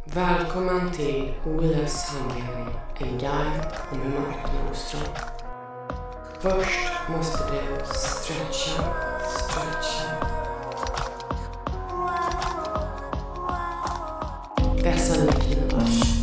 Välkommen till OIFs handledning, en guide om hur man öppnar ostron. Först måste du stretcha. Vässa dina knivar.